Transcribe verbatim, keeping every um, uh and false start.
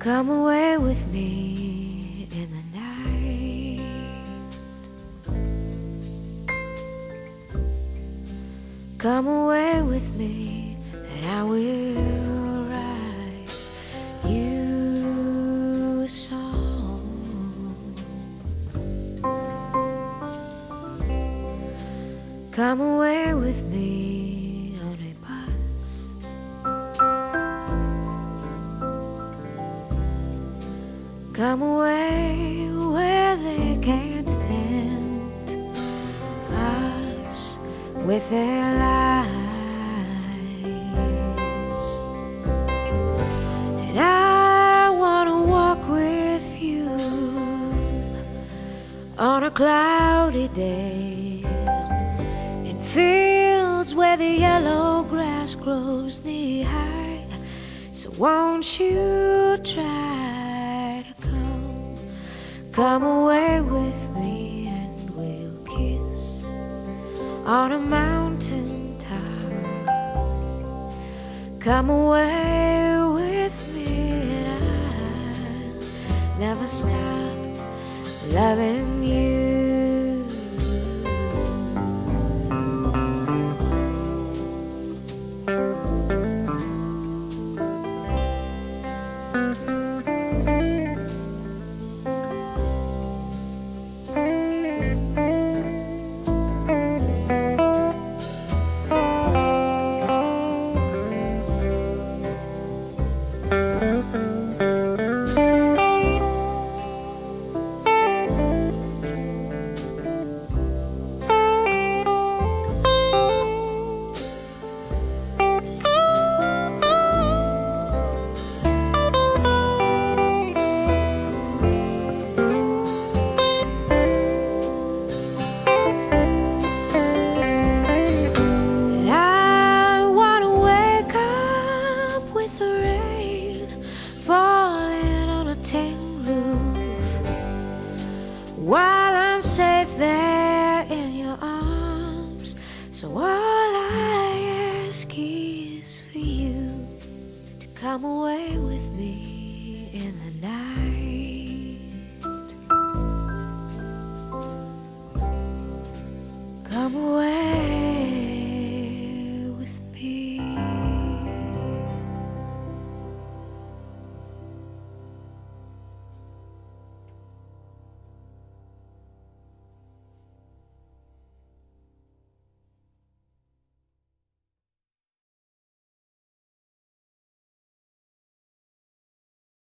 Come away with me in the night. Come away with me and I will write you a song. Come away with me on a bus. Come away where they can't tempt us with their lies. And I want to walk with you on a cloudy day in fields where the yellow grass grows knee high. So won't you try to come, come away with me and we'll kiss on a mountain top. Come away with me and I'll never stop loving you. While I'm safe there in your arms, so all I ask is for you to come away with me in the night.